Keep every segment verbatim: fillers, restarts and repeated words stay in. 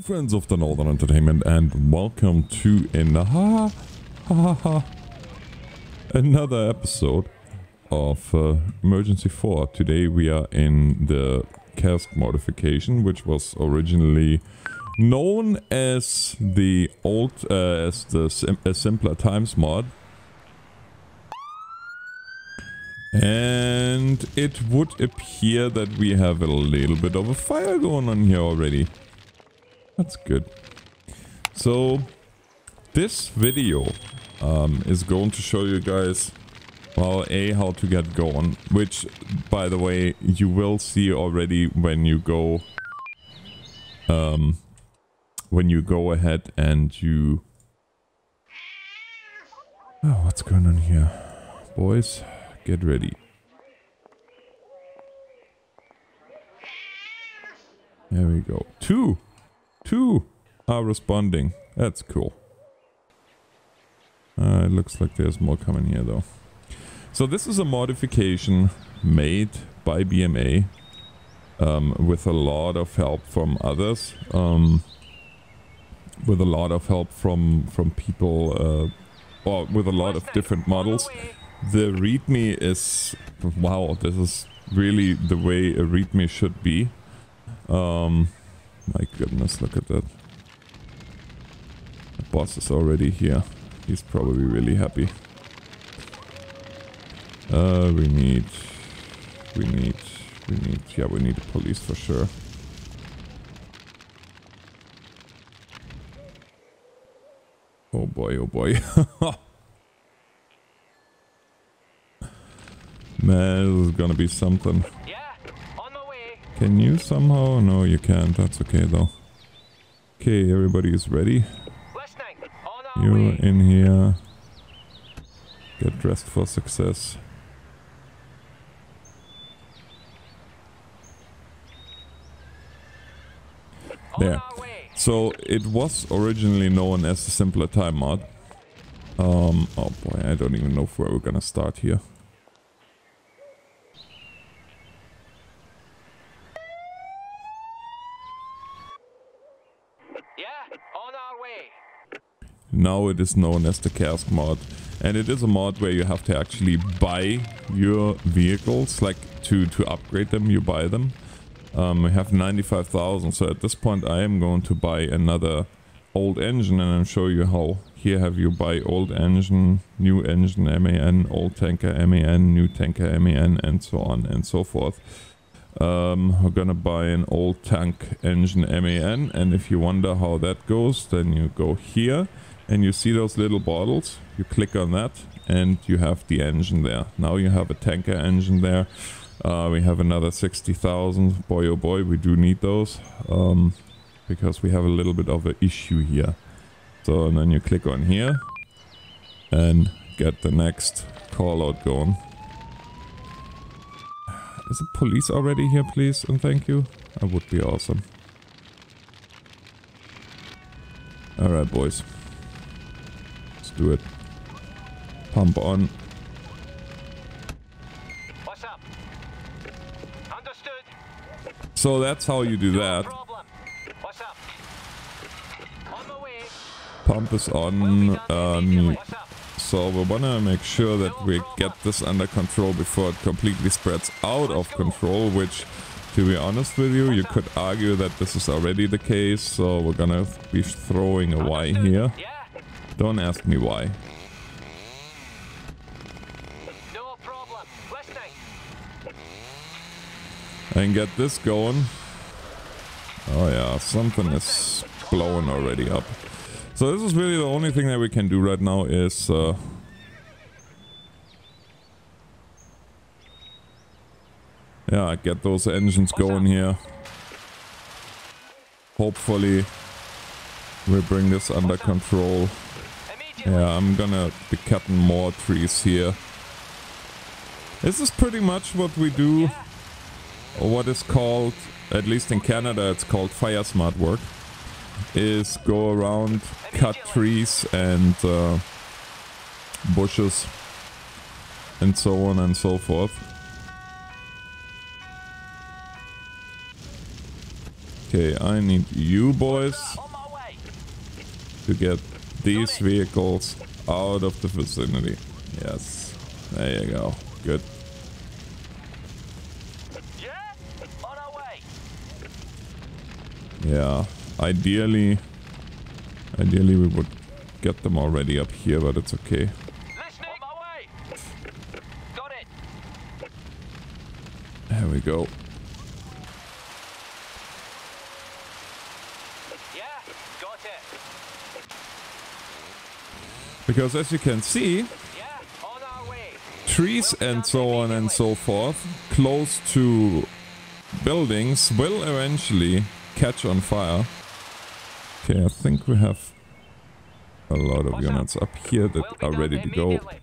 Friends of the Northern Entertainment, and welcome to another, ha, ha, ha, another episode of uh, Emergency four. Today we are in the cask modification, which was originally known as the old, uh, as the sim a simpler times mod. And it would appear that we have a little bit of a fire going on here already. That's good. So, this video um, is going to show you guys, well, A, how to get going, which, by the way, you will see already when you go, um, when you go ahead and you... Oh, what's going on here? Boys, get ready. There we go. Two! Two are responding. That's cool. Uh, it looks like there's more coming here though. So this is a modification made by B M A um, with a lot of help from others. Um, with a lot of help from, from people, uh, or with a lot of different models. The README is... Wow, this is really the way a README should be. Um... My goodness, look at that. The boss is already here. He's probably really happy. Uh, we need... We need... We need... Yeah, we need the police for sure. Oh boy, oh boy. Man, this is gonna be something. Can you somehow? No, you can't. That's okay though. Okay, everybody is ready. You're in here. Get dressed for success. There. So it was originally known as the simpler time mod. Um, oh boy, I don't even know where we're gonna start here. Now it is known as the cask mod, and it is a mod where you have to actually buy your vehicles, like to to upgrade them. You buy them. Um, we have ninety-five thousand, so at this point I am going to buy another old engine, and I'll show you how. Here have you buy old engine, new engine M A N, old tanker M A N, new tanker M A N, and so on and so forth. Um, we're gonna buy an old tank engine M A N, and if you wonder how that goes, then you go here. And you see those little bottles, you click on that and you have the engine there. Now you have a tanker engine there. Uh, we have another sixty thousand. Boy oh boy, we do need those. Um, because we have a little bit of an issue here. So and then you click on here and get the next call out going. Is the police already here, please? And thank you. That would be awesome. Alright, boys. Do it. Pump on. What's up? Understood. So that's how you do that. What's up? On the way. Pump is on. Um, so we wanna make sure that we get this under control before it completely spreads out of control, which, to be honest with you, you could argue that this is already the case. So we're gonna be throwing a Y here. Don't ask me why. No problem. Listening. And get this going. Oh yeah, something is blowing already up. So this is really the only thing that we can do right now is uh, yeah, get those engines going here. Hopefully we bring this under control. Yeah, I'm gonna be cutting more trees here. This is pretty much what we do, or what is called, at least in Canada, it's called fire smart work, is go around, cut trees and uh, bushes and so on and so forth. Okay, I need you boys On my way. to get these vehicles out of the vicinity. Yes, there you go. Good. Yeah? On our way. Yeah, ideally, ideally we would get them already up here, but it's okay. Listening. On my way. Got it. There we go. Yeah? Got it. Because as you can see, Yeah? On our way. trees and so on and so forth close to buildings will eventually catch on fire. Okay, I think we have a lot of units up here that We'll be are done ready to go. immediately.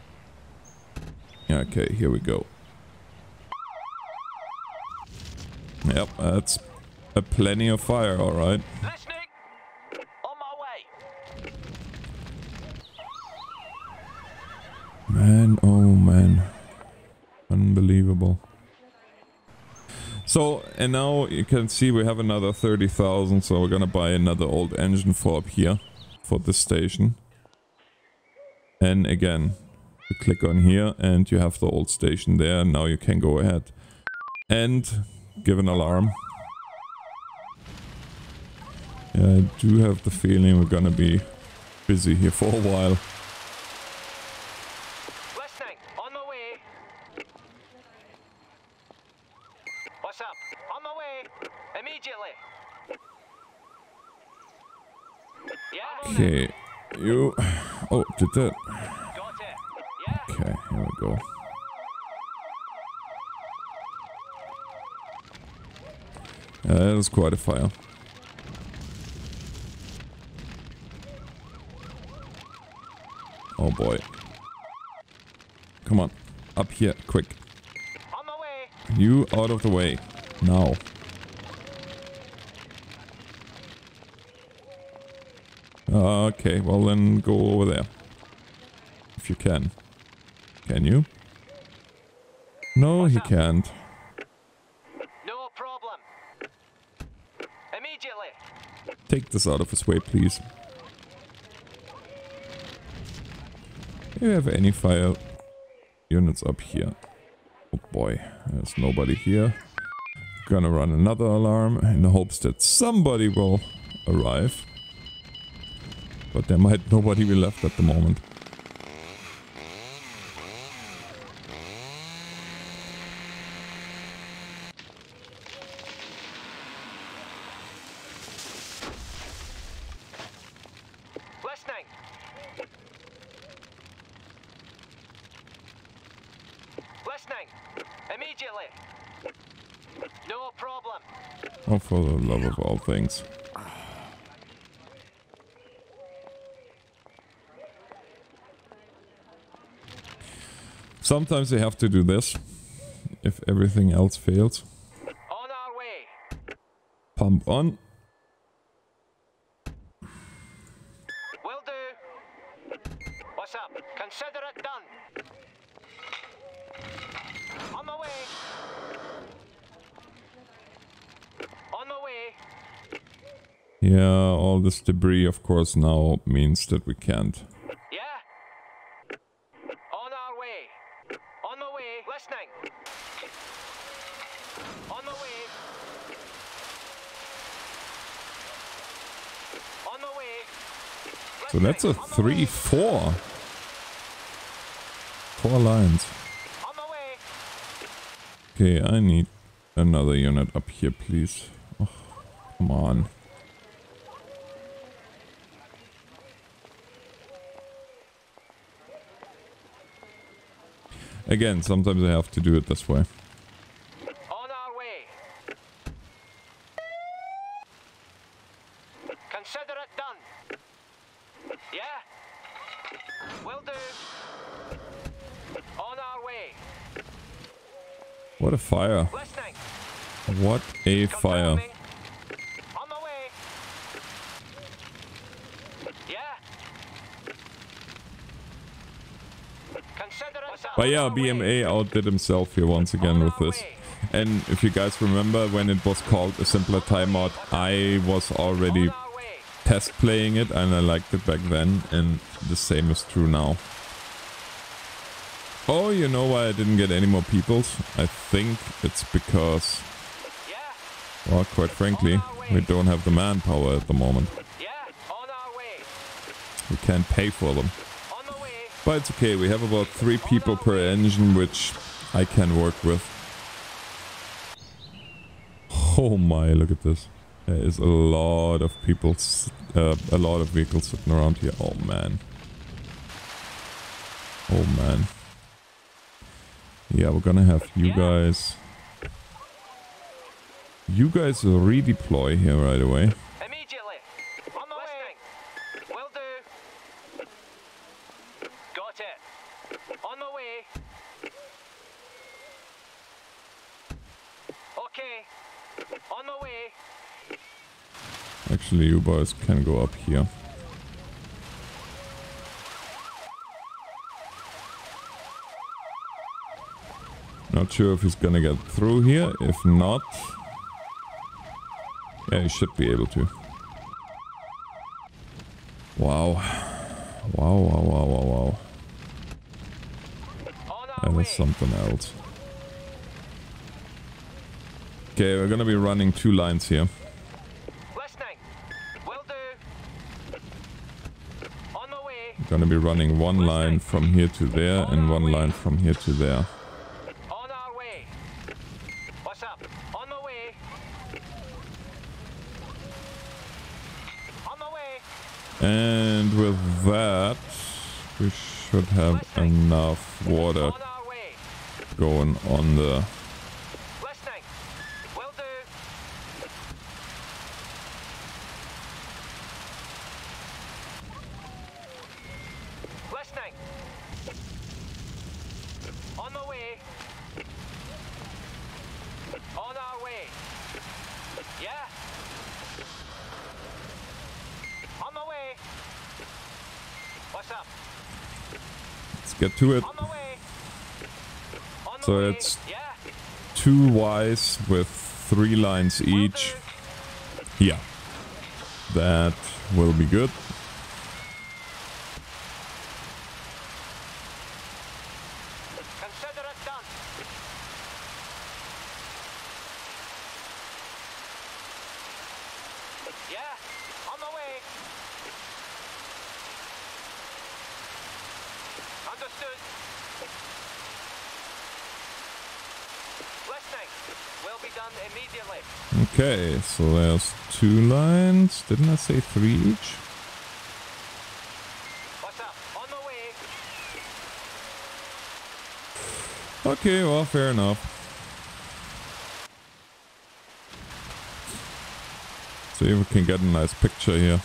Okay, here we go. Yep, that's a plenty of fire, alright. Listening. On my way. Man, oh man. Unbelievable. So, and now you can see we have another thirty thousand, so we're gonna buy another old engine for up here, for this station. And again, you click on here and you have the old station there, and now you can go ahead and give an alarm. Yeah, I do have the feeling we're gonna be busy here for a while. Listening. On my way. What's up? On my way. Immediately. Yeah? I'm on it. Okay, you... Oh, did that... Got it. Yeah? Okay, here we go. Yeah, that was quite a fire. Oh boy. Come on, up here, quick. On my way. You out of the way, now. Okay, well then go over there. If you can. Can you? No, he can't. No problem. Immediately. Take this out of his way, please. Do you have any fire units up here? Oh boy, there's nobody here. Gonna run another alarm in the hopes that somebody will arrive. But there might nobody be left at the moment. Listening. Listening. Immediately. No problem. Oh, for the love of all things. Sometimes they have to do this, if everything else fails. On our way. Pump on. Will do. What's up? Consider it done. On my way. On my way. Yeah, all this debris of course now means that we can't. Yeah? On our way. On my way. Listening. On my way. On my way. So that's a Listening. On my three way. four. Four lines. On my way. Okay, I need another unit up here, please. Oh, come on. Again, sometimes I have to do it this way. On our way. Consider it done. Yeah? Will do. On our way. What a fire. Listening. What a fire. Confirming. On my way. Yeah? Consider it done. But yeah, On my B M A way. outdid himself here once again On with our this. way. And if you guys remember when it was called a simpler time mod, I was already On our way. test playing it and I liked it back then, and the same is true now. Oh, you know why I didn't get any more peoples? I think it's because, Yeah, well, quite frankly, we don't have the manpower at the moment. yeah, on our way. We can't pay for them. On the way. But it's okay, we have about three people per engine, which I can work with. Oh my, look at this. There is a lot of people, s- uh, a lot of vehicles sitting around here. Oh man. Oh man. Yeah, we're gonna have you guys... You guys redeploy here right away. Immediately. On the way. Will do. Got it. On the way. Okay. On the way. Actually, you boys can go up here. Not sure if he's gonna get through here. If not... Yeah, he should be able to. Wow. Wow, wow, wow, wow, wow. On our That way. is something else. Okay, we're gonna be running two lines here. Listening. Will do. On the way. We're gonna be running one line from here to there and one line from here to there. On our way. What's up? On the way. On the way. And with that, we should have enough water On our way. going on the... Listening. Will do. Listening. On the way. On our way. Yeah. On the way. What's up? Let's get to it. On the way. On the So way. it's Yeah. two Ys with three lines Will each. do. Yeah. That will be good. Consider it done. Yeah, on the way. Understood. Listening. Will be done immediately. Okay, so there's two lines. Didn't I say three each? What's up? On the way. Okay, well, fair enough. See if we can get a nice picture here.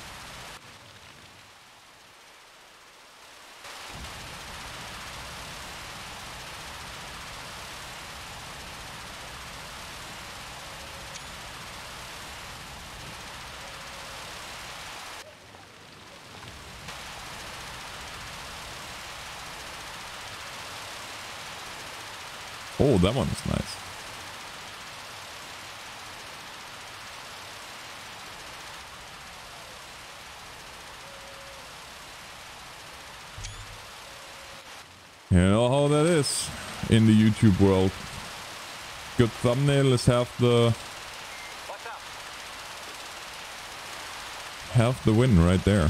Oh, that one is nice. You know how that is in the YouTube world. Good thumbnail is half the What's up? half the win right there.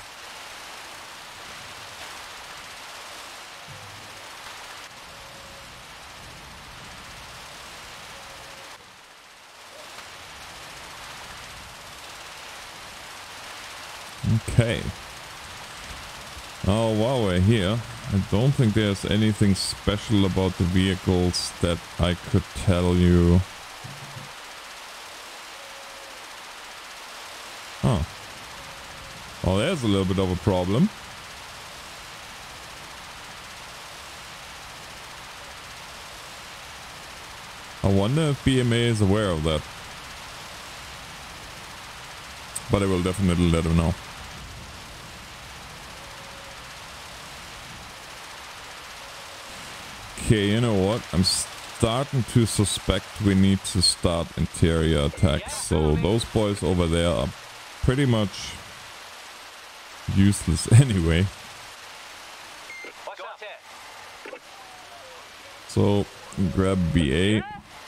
Okay. Oh, while we're here, I don't think there's anything special about the vehicles that I could tell you. Huh. Oh, there's a little bit of a problem. I wonder if B M A is aware of that. But I will definitely let them know. Okay, you know what? I'm starting to suspect we need to start interior attacks. So those boys over there are pretty much useless anyway. What's up? So grab B A.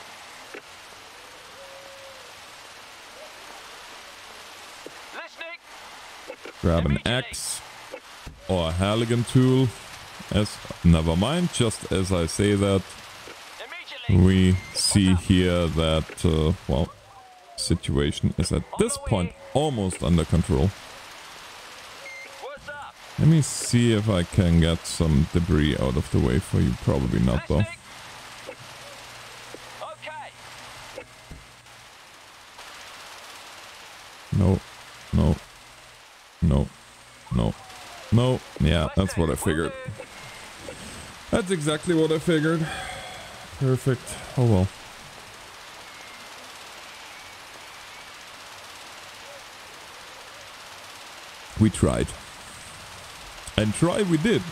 Grab an axe or a Halligan tool. As never mind, just as I say that, we see here that uh, well, situation is at this point almost under control. Let me see if I can get some debris out of the way for you. Probably not though. No, no, no, no, no. Yeah, that's what I figured. That's exactly what I figured. Perfect. Oh well. We tried. And try we did.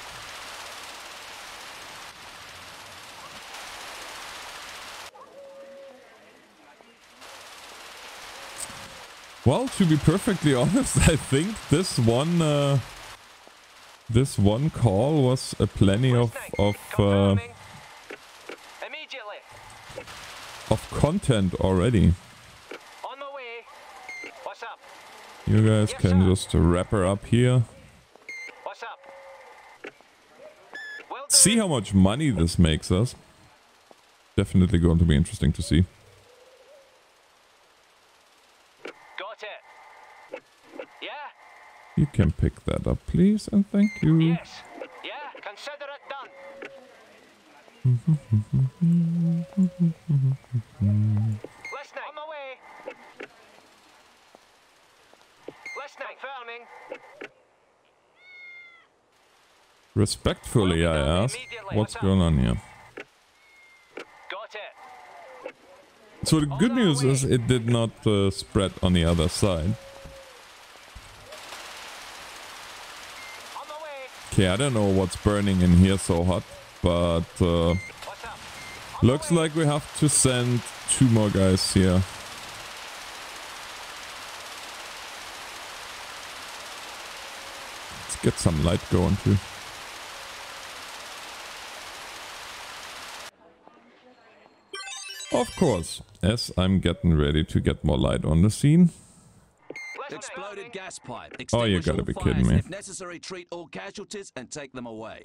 Well, to be perfectly honest, I think this one uh, this one call was a plenty of of uh, of content already. On my way. What's up? You guys can just wrap her up here. What's up? Well done. See how much money this makes us. Definitely going to be interesting to see. Got it. Yeah? You can pick that up, please, and thank you. Yes. Yeah, consider it done. Listening. On my way. Listening. Confirming. Respectfully, I ask, what's going on here? Got it. So the good news is it did not uh, spread on the other side. On my way. Okay, I don't know what's burning in here so hot, but uh, What's up? looks like we have to send two more guys here. Let's get some light going too. Of course, as I'm getting ready to get more light on the scene. Exploded gas pipe. Oh, you Extinguish gotta all be fires. kidding me. If necessary, treat all casualties and take them away.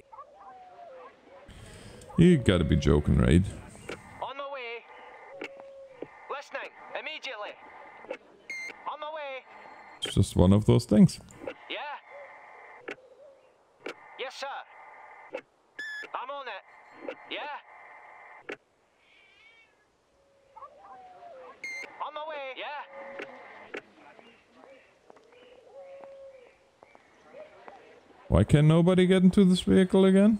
You gotta be joking, right? On my way. Listening. Immediately. On my way. It's just one of those things. Yeah? Yes, sir. I'm on it. Yeah? On my way. Yeah? Why can nobody get into this vehicle again?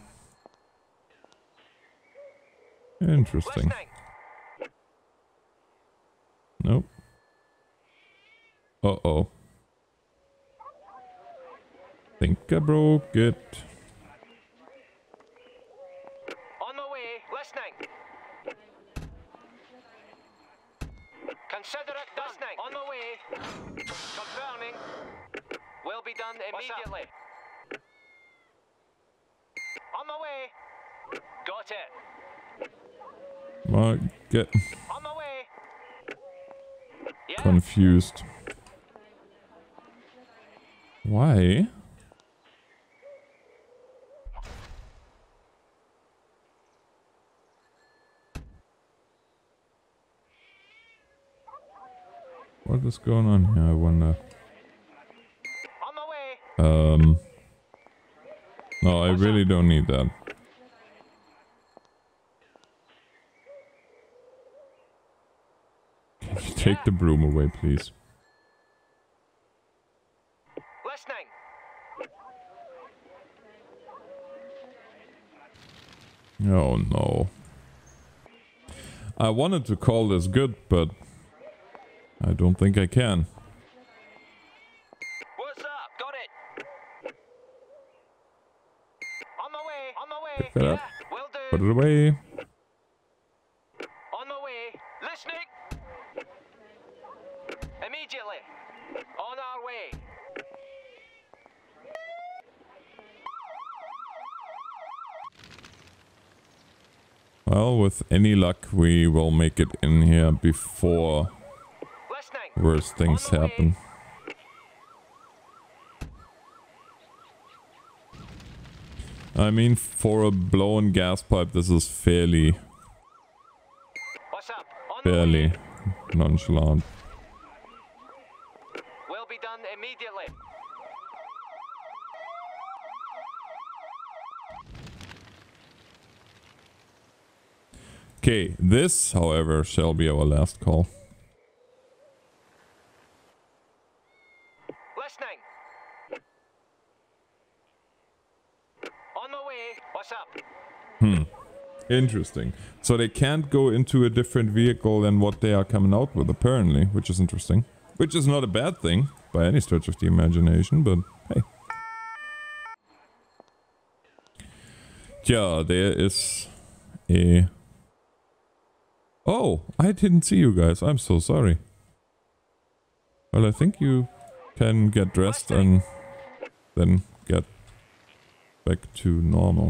Interesting. Listening. Nope. Uh-oh. Think I broke it. On my way. Listening. Consider it done. Listening. On my way. Confirming. Will be done immediately. On my way. Got it. Well, get On my way. Yeah. confused. Why? What is going on here, I wonder. On my way. Um... No, I really don't need that. Can you take the broom away, please? Listening. Oh no. I wanted to call this good, but I don't think I can. What's up? Got it. On my way. On my way. Pick that up. Yeah, will do. Put it away. Well, with any luck, we will make it in here before Listening. worse things On the way. happen. I mean, for a blown gas pipe, this is fairly, What's up? On the fairly way. nonchalant. Will be done immediately. Okay, this, however, shall be our last call. Listening. On the way. What's up? Hmm. Interesting. So they can't go into a different vehicle than what they are coming out with, apparently, which is interesting. Which is not a bad thing, by any stretch of the imagination, but hey. Yeah, there is a... Oh, I didn't see you guys. I'm so sorry. Well, I think you can get dressed and then get back to normal.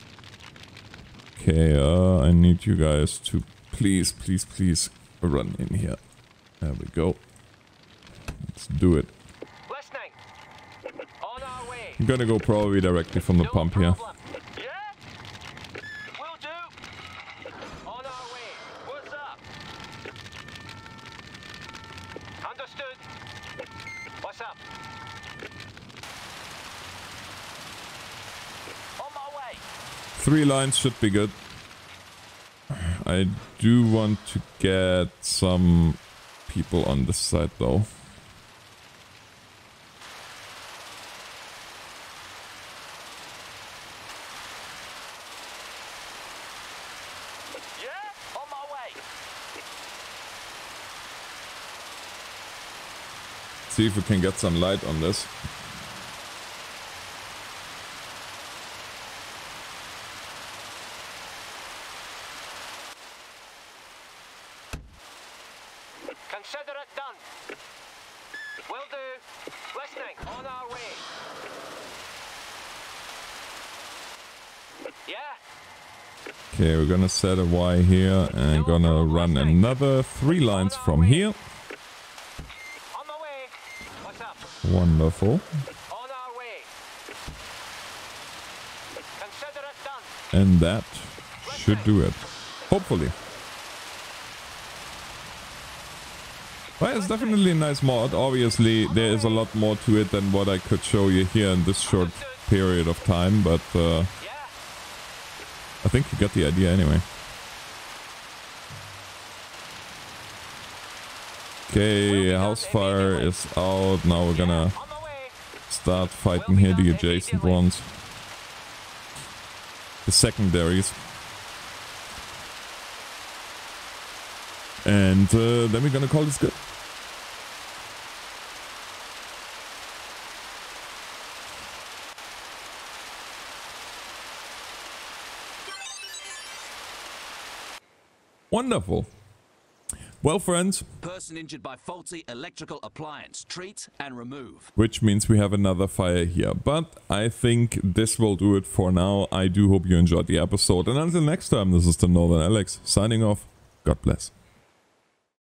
Okay, uh, I need you guys to please, please, please run in here. There we go. Let's do it. Listening. On our way. I'm gonna go probably directly from the No pump here. problem. Yeah? Will do. On our way. What's up? Understood. What's up? On my way. Three lines should be good. I do want to get some people on this side though. Yeah? On my way. See if we can get some light on this. Consider it done. Will do. Listening. On our way. Yeah? Okay, we're gonna set a Y here and gonna run another three lines from here. On the way. What's up? Wonderful. On our way. Consider it done. And that should do it. Hopefully. Well, it's definitely a nice mod. Obviously, there is a lot more to it than what I could show you here in this short period of time, but uh, Yeah? I think you get the idea anyway. Okay, house fire is out. Now we're gonna On the way. start fighting here the adjacent ones. The secondaries. And uh, then we're gonna call this good. Wonderful. Well, friends, Person injured by faulty electrical appliance. Treat and remove. which means we have another fire here. But I think this will do it for now. I do hope you enjoyed the episode. And until next time, this is the Northern Alex signing off. God bless.